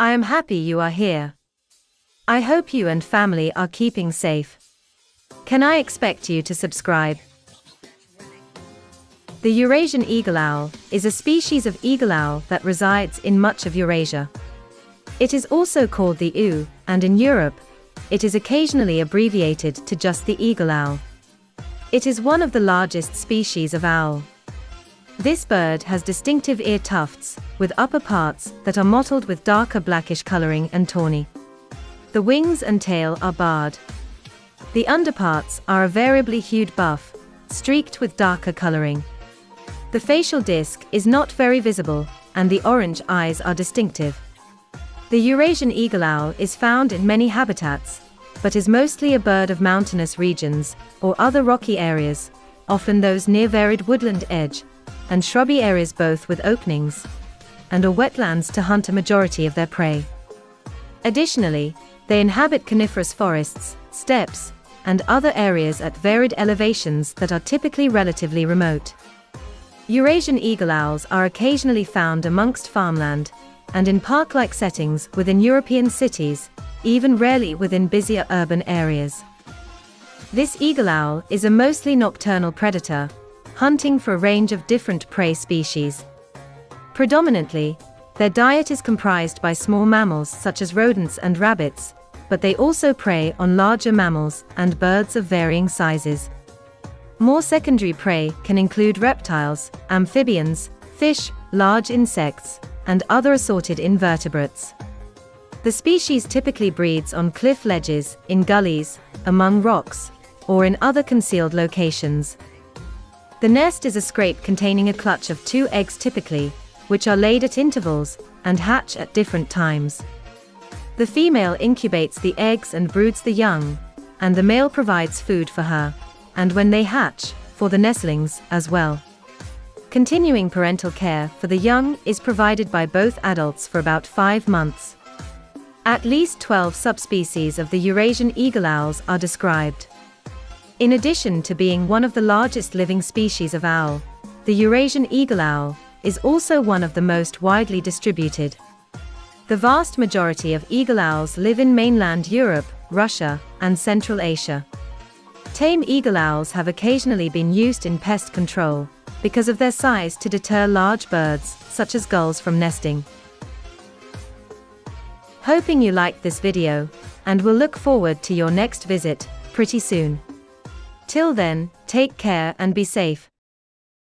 I am happy you are here. I hope you and family are keeping safe. Can I expect you to subscribe? The Eurasian eagle owl is a species of eagle owl that resides in much of Eurasia. It is also called the ewe, and in Europe, it is occasionally abbreviated to just the eagle owl. It is one of the largest species of owl. This bird has distinctive ear tufts, with upper parts that are mottled with darker blackish coloring and tawny. The wings and tail are barred. The underparts are a variably hued buff, streaked with darker coloring. The facial disc is not very visible, and the orange eyes are distinctive. The Eurasian eagle owl is found in many habitats, but is mostly a bird of mountainous regions, or other rocky areas, often those near varied woodland edge, and shrubby areas both with openings and or wetlands to hunt a majority of their prey. Additionally, they inhabit coniferous forests, steppes, and other areas at varied elevations that are typically relatively remote. Eurasian eagle owls are occasionally found amongst farmland, and in park-like settings within European cities, even rarely within busier urban areas. This eagle owl is a mostly nocturnal predator, hunting for a range of different prey species. Predominantly, their diet is comprised by small mammals such as rodents and rabbits, but they also prey on larger mammals and birds of varying sizes. More secondary prey can include reptiles, amphibians, fish, large insects, and other assorted invertebrates. The species typically breeds on cliff ledges, in gullies, among rocks, or in other concealed locations. The nest is a scrape containing a clutch of 2 eggs typically, which are laid at intervals and hatch at different times. The female incubates the eggs and broods the young, and the male provides food for her, and when they hatch, for the nestlings as well. Continuing parental care for the young is provided by both adults for about 5 months. At least 12 subspecies of the Eurasian eagle owls are described. In addition to being one of the largest living species of owl, the Eurasian eagle owl is also one of the most widely distributed. The vast majority of eagle owls live in mainland Europe, Russia, and Central Asia. Tame eagle owls have occasionally been used in pest control, because of their size to deter large birds, such as gulls from nesting. Hoping you liked this video, and will look forward to your next visit, pretty soon. Till then, take care and be safe.